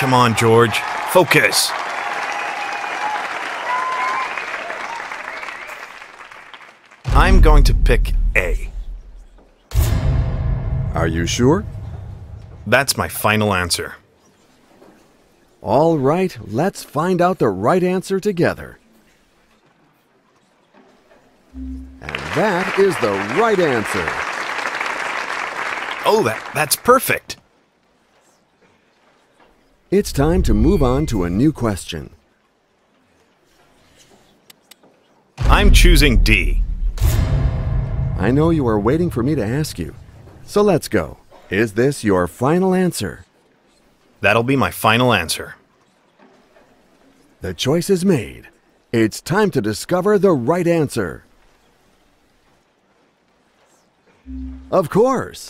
Come on, George. Focus. I'm going to pick A. Are you sure? That's my final answer. All right, let's find out the right answer together. And that is the right answer. Oh, that's perfect. It's time to move on to a new question. I'm choosing D. I know you are waiting for me to ask you. So let's go. Is this your final answer? That'll be my final answer. The choice is made. It's time to discover the right answer. Of course.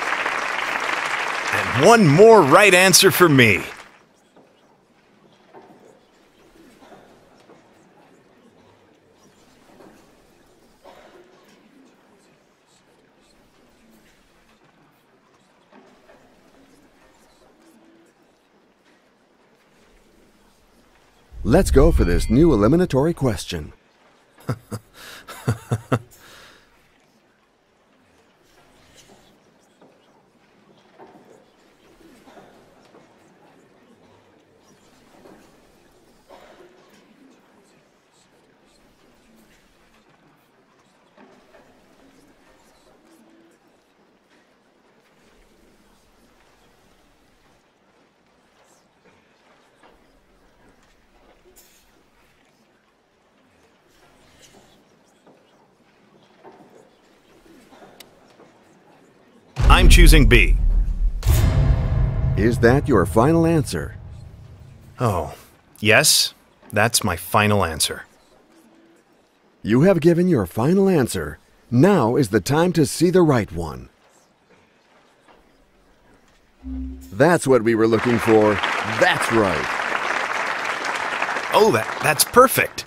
And one more right answer for me. Let's go for this new eliminatory question. I'm choosing B. Is that your final answer? Oh, yes, that's my final answer. You have given your final answer. Now is the time to see the right one. That's what we were looking for. That's right. Oh, that's perfect.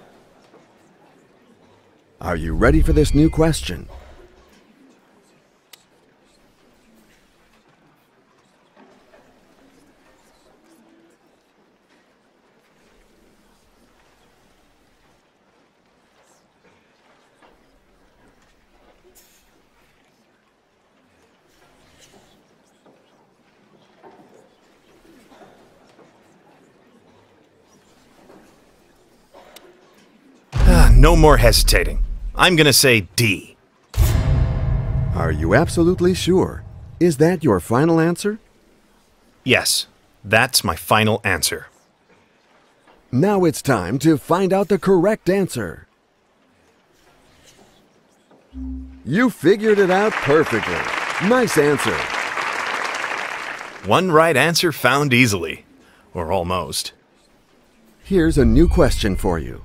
Are you ready for this new question? No more hesitating. I'm gonna say D. Are you absolutely sure? Is that your final answer? Yes, that's my final answer. Now it's time to find out the correct answer. You figured it out perfectly. Nice answer. One right answer found easily. Or almost. Here's a new question for you.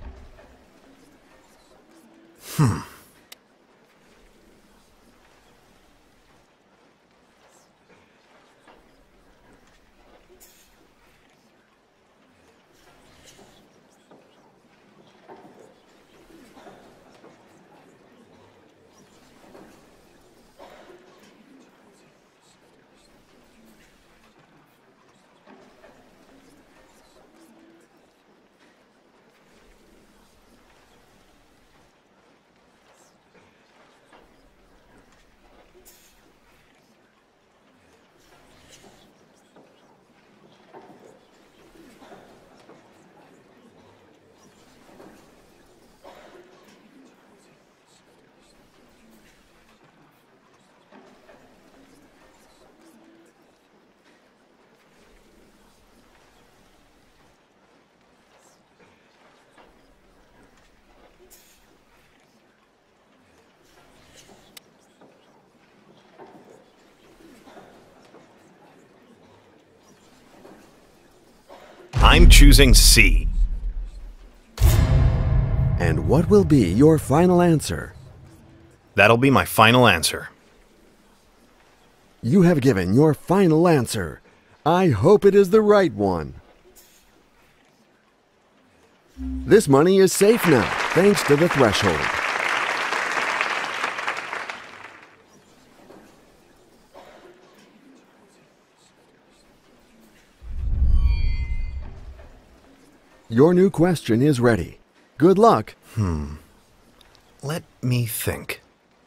I'm choosing C. And what will be your final answer? That'll be my final answer. You have given your final answer. I hope it is the right one. This money is safe now, thanks to the threshold. Your new question is ready. Good luck. Let me think.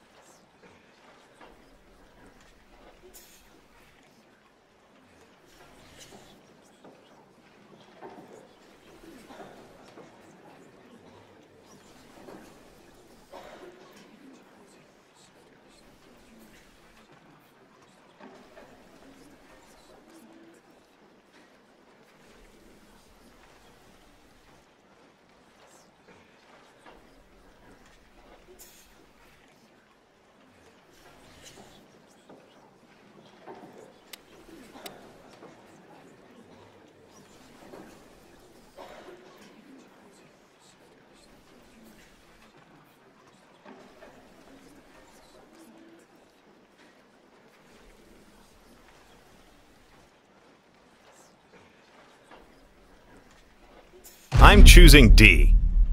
I'm choosing D.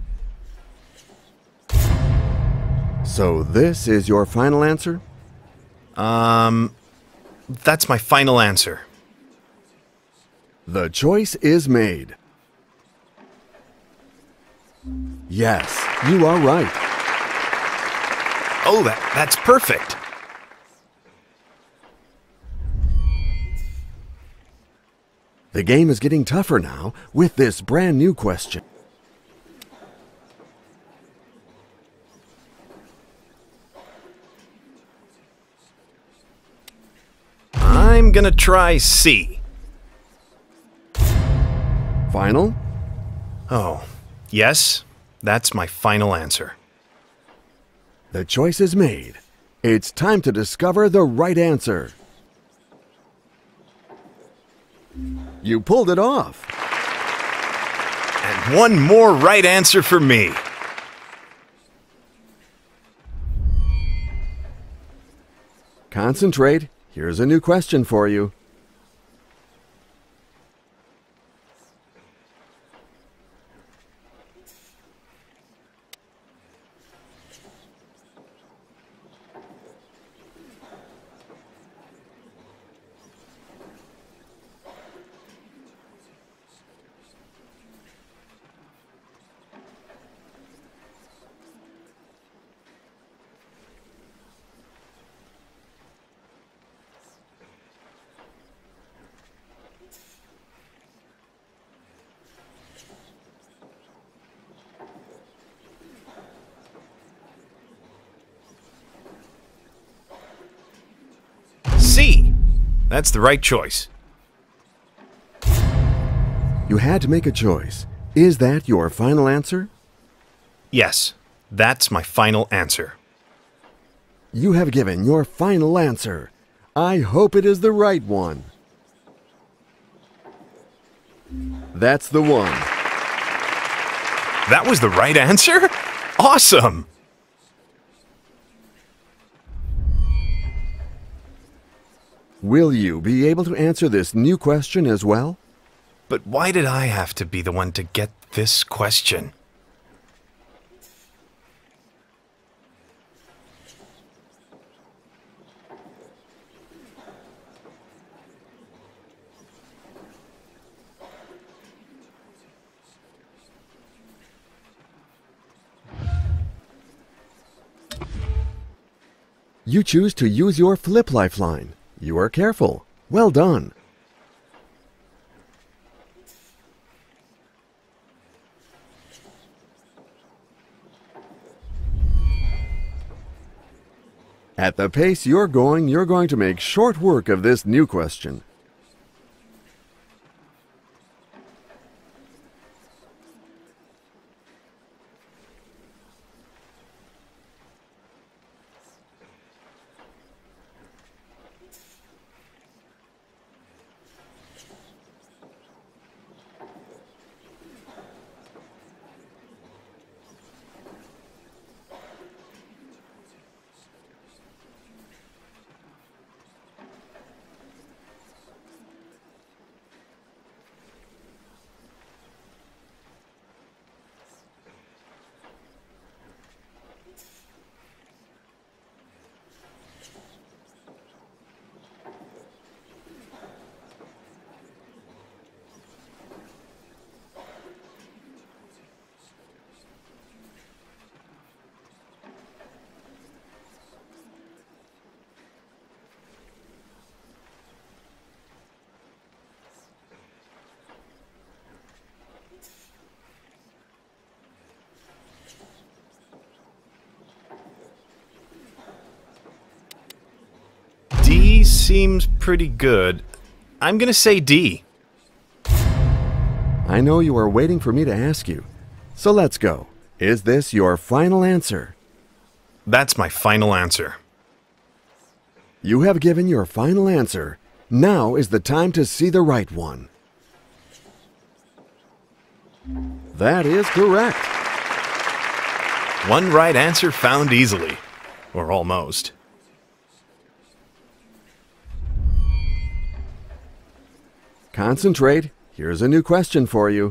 So this is your final answer? That's my final answer. The choice is made. Yes, you are right. Oh, that's perfect. The game is getting tougher now with this brand new question. I'm gonna try C. Final? Oh, yes, that's my final answer. The choice is made. It's time to discover the right answer. You pulled it off. And one more right answer for me. Concentrate. Here's a new question for you. C. That's the right choice. You had to make a choice. Is that your final answer? Yes, that's my final answer. You have given your final answer. I hope it is the right one. That's the one. That was the right answer? Awesome! Will you be able to answer this new question as well? But why did I have to be the one to get this question? You choose to use your flip lifeline. You are careful. Well done. At the pace you're going to make short work of this new question. seems pretty good. I'm gonna say D. I know you are waiting for me to ask you. So let's go. Is this your final answer? That's my final answer. You have given your final answer. Now is the time to see the right one. That is correct. One right answer found easily. Or almost. Concentrate. Here's a new question for you.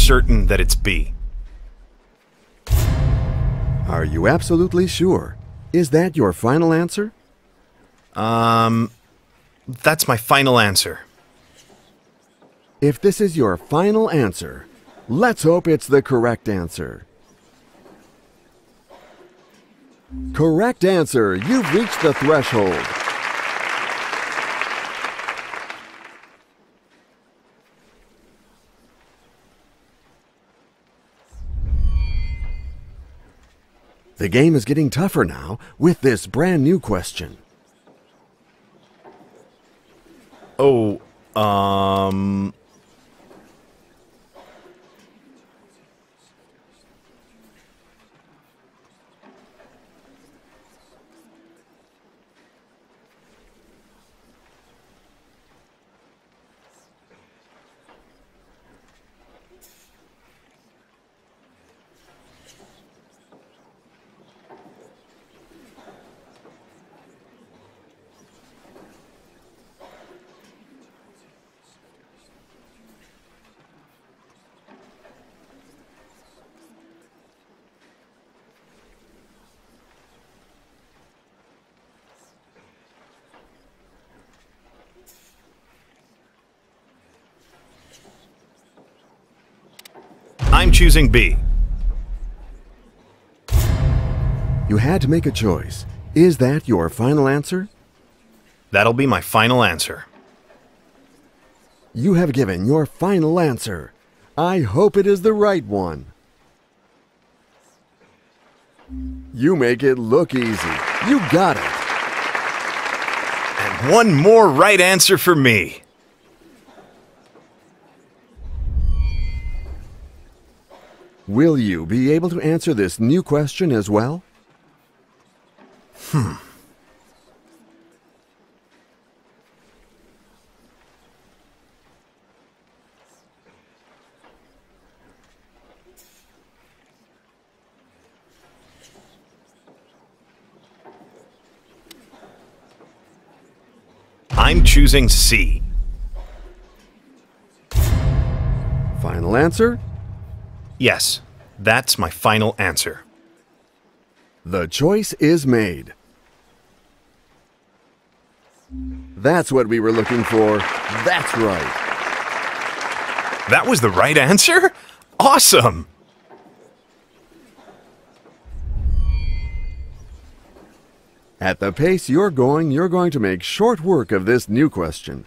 certain that it's B. Are you absolutely sure? Is that your final answer? That's my final answer. If this is your final answer, let's hope it's the correct answer. Correct answer. You've reached the threshold. The game is getting tougher now with this brand new question. Oh, I'm choosing B. You had to make a choice. Is that your final answer? That'll be my final answer. You have given your final answer. I hope it is the right one. You make it look easy. You got it. And one more right answer for me. Will you be able to answer this new question as well? I'm choosing C. Final answer? Yes, that's my final answer. The choice is made. That's what we were looking for. That's right. That was the right answer? Awesome! At the pace you're going to make short work of this new question.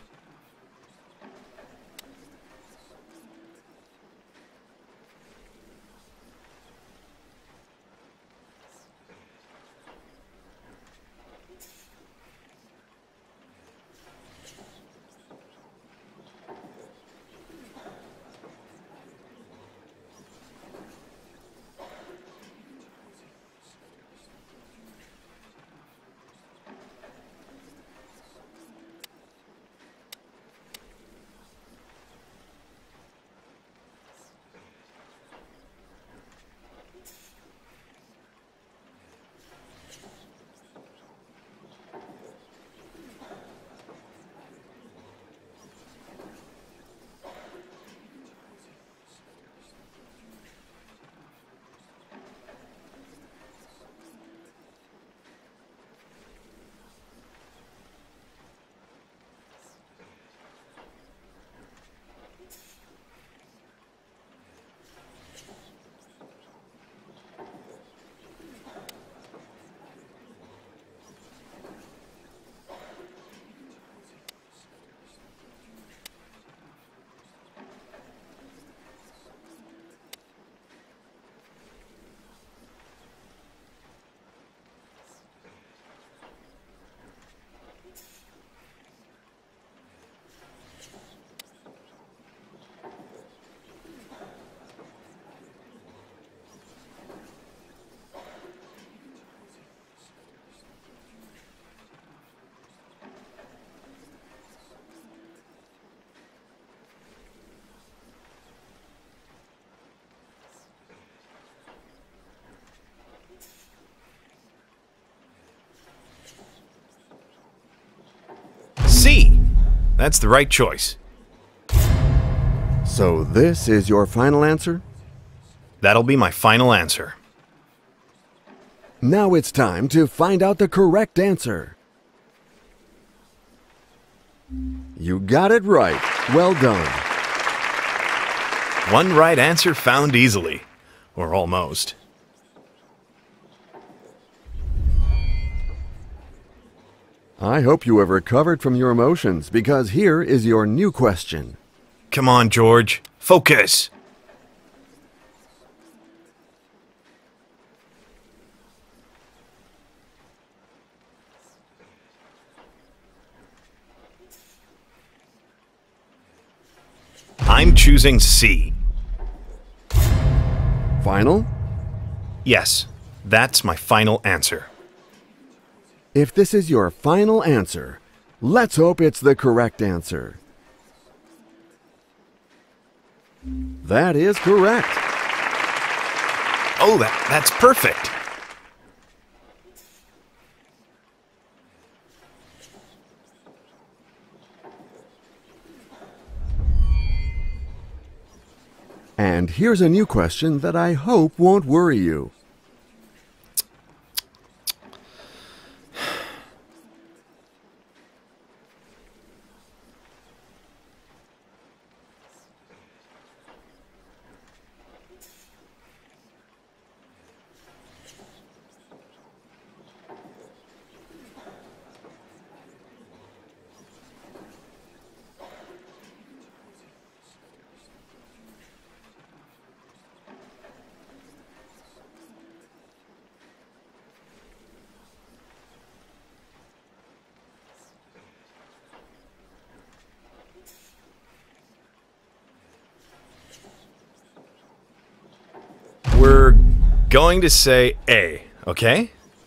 C. That's the right choice. So this is your final answer? That'll be my final answer. Now it's time to find out the correct answer. You got it right. Well done. One right answer found easily. Or almost. I hope you have recovered from your emotions, because here is your new question. Come on, George. Focus! I'm choosing C. Final? Yes, that's my final answer. If this is your final answer, let's hope it's the correct answer. That is correct. Oh, that's perfect. And here's a new question that I hope won't worry you. We're going to say A, okay?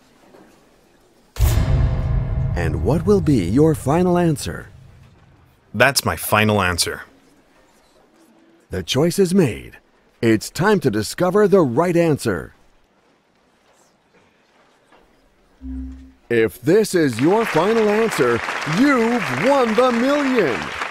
And what will be your final answer? That's my final answer. The choice is made. It's time to discover the right answer. If this is your final answer, you've won the million!